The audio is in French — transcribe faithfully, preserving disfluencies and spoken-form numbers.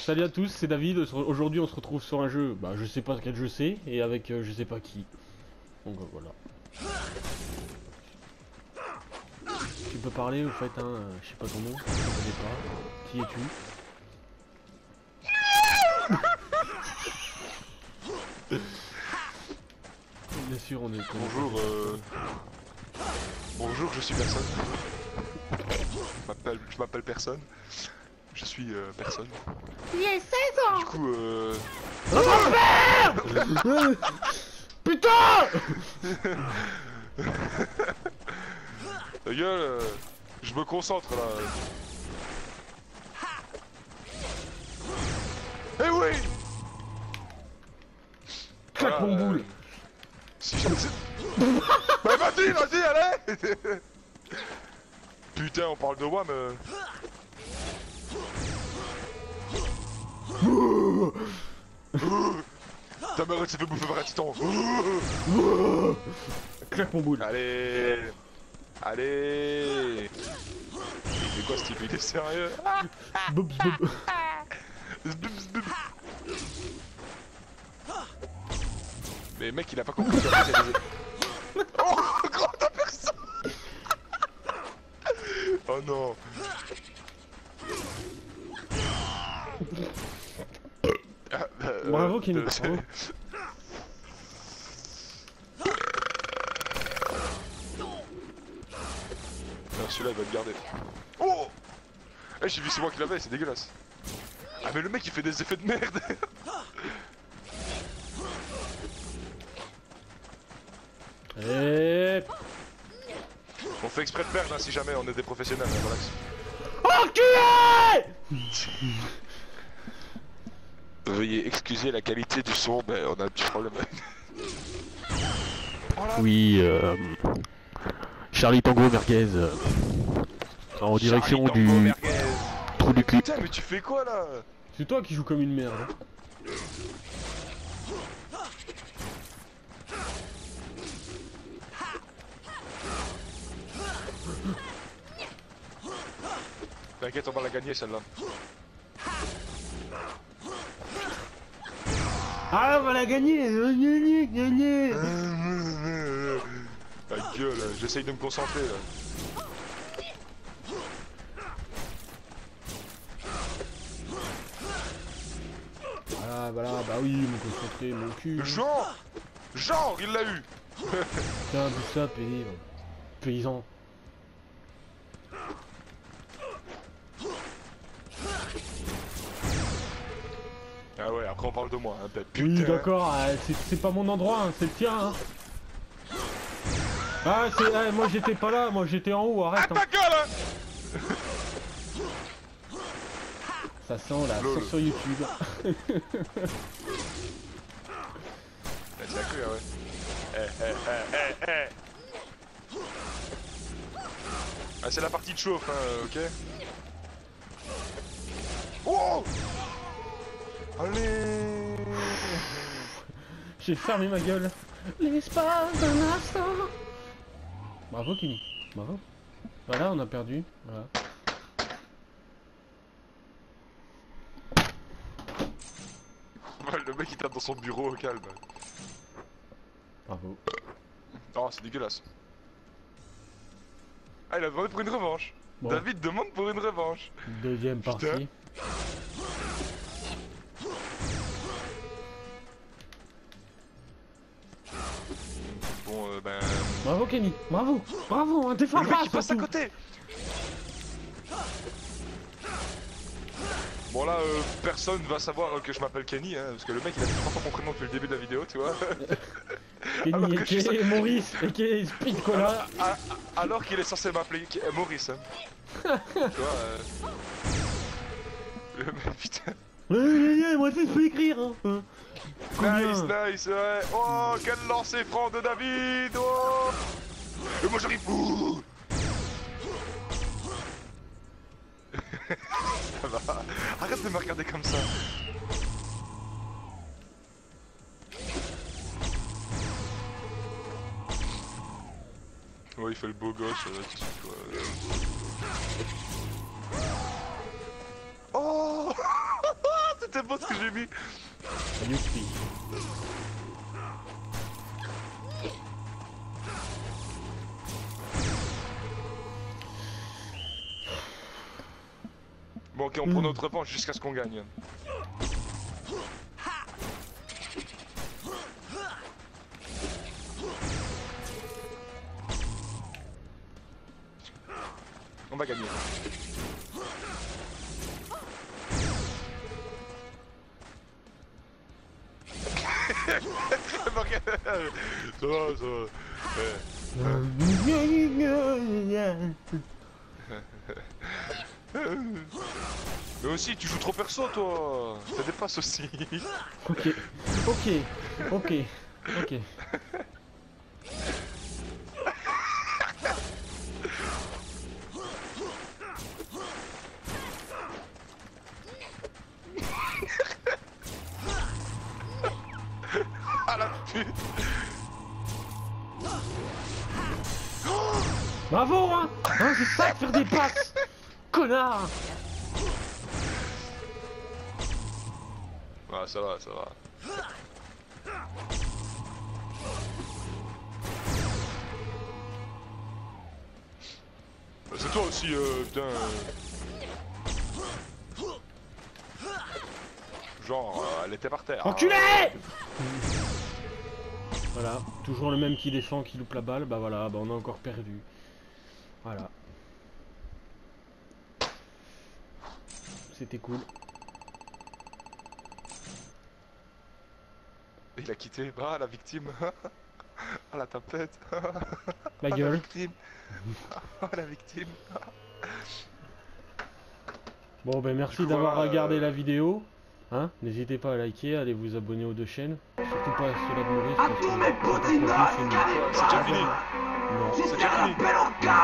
Salut à tous, c'est David. Aujourd'hui, on se retrouve sur un jeu, bah je sais pas quel jeu c'est, et avec euh, je sais pas qui. Donc euh, voilà. Tu peux parler au fait, hein, euh, je sais pas ton nom, je te connais pas. Qui es-tu? Bien sûr, on est. Bonjour, euh... Bonjour, je suis personne. Je m'appelle, je m'appelle personne. Je suis euh, personne. J'ai seize ans. Du coup, euh... Putain! Ta gueule, euh, je me concentre là. Eh oui! Claque Voilà, mon boule! euh, Si je... Bah vas-y, vas-y, allez! Putain, on parle de moi, mais... Ta mère elle s'est fait bouffer par un titan. Claque mon boule! Allez! Allez! C'est quoi ce type? Il est sérieux? Bob, bob. Zbub, zbub. Mais mec, il a pas compris qu'en fait, il y a des... Oh, gros, t'as personne. Oh non. Ah, euh, Bravo Kenny, euh, bravo. Non, celui-là il va te garder. Oh! Eh, j'ai vu c'est moi qui l'avais, c'est dégueulasse. Ah mais le mec il fait des effets de merde. Et... On fait exprès de perdre hein, si jamais on est des professionnels, hein, relax. Enculé! Veuillez excuser la qualité du son, mais on a un petit problème. Oui, euh, Charlie Tango Merguez euh, en direction Charlie du Tango Merguez. trou du cul. Putain mais tu fais quoi là? C'est toi qui joues comme une merde. T'inquiète, on va la gagner celle-là. Ah, on va la gagner! Gagner, gagner! Ta gueule, j'essaye de me concentrer là. Ah, voilà, bah oui, mon concentré, mon cul. Genre Genre, il l'a eu. Tiens, tout ça, paysan. Paysan. Ah ouais, après on parle de moi, hein, peut-être. Oui, Putain. d'accord, euh, c'est- c'est pas mon endroit, hein, c'est le tien. Hein. Ah, c'est. Ah, moi j'étais pas là, moi j'étais en haut, Ah arrête. Hein. ta gueule hein. Ça sent là, Lol. sur, sur YouTube. Bah, c'est la queue, ouais. Eh, eh, eh, eh, eh. Ah, c'est la partie de chauffe, hein, ok. Oh! Allez! J'ai fermé ma gueule. L'espace d'un instant. Bravo, Kenny. Bravo. Voilà, on a perdu. Voilà. Ouais, le mec il tape dans son bureau au calme. Bravo. Oh, c'est dégueulasse. Ah, il a demandé pour une revanche. Bon. David demande pour une revanche. Deuxième Putain. partie. Bon, euh, ben... Bravo, Kenny. Bravo. Bravo, hein, t'es fort. Le mec il passe à côté. Bon là, euh, personne va savoir euh, que je m'appelle Kenny, hein, parce que le mec il a dit trois fois mon prénom depuis le début de la vidéo, tu vois. Alors Kenny, que je suis et Maurice, et Speed Cola. Ah, ah, alors qu'il est censé m'appeler K- euh, Maurice. Hein. Tu vois, euh... Le mec, putain. Ouais, ouais, ouais, moi aussi je peux écrire. Hein. Hein. Combien? Nice, nice, ouais. Oh, quel lancer franc de David. Oh. Et moi j'arrive. Ouh. Ça va. Arrête de me regarder comme ça. Ouais, il fait le beau gosse, là, tout de suite, quoi. Oh. C'était beau ce que j'ai mis. Youpi. Bon ok, on prend notre revanche jusqu'à ce qu'on gagne. On va gagner. Ça va, ça va. Mais aussi, tu joues trop perso, toi. Ça dépasse aussi. Ok, ok, ok, ok. Ah la pute. Bravo, hein, hein, c'est ça de faire des passes. Connard. Ah ça va, ça va. C'est toi aussi, euh, putain. Genre, euh, elle était par terre. Enculé. Voilà, toujours le même qui défend, qui loupe la balle, bah voilà, bah on a encore perdu. Voilà. C'était cool. Il a quitté, bah la victime. Ah la tapette. La Ah, la gueule. victime. Ah la victime. Bon ben merci Du coup, d'avoir euh, regardé la vidéo. Hein, n'hésitez pas à liker, allez vous abonner aux deux chaînes. Surtout pas à ceux-là de Maurice parce que c'est pas trop fini. C'est déjà fini. Non. C'est déjà fini.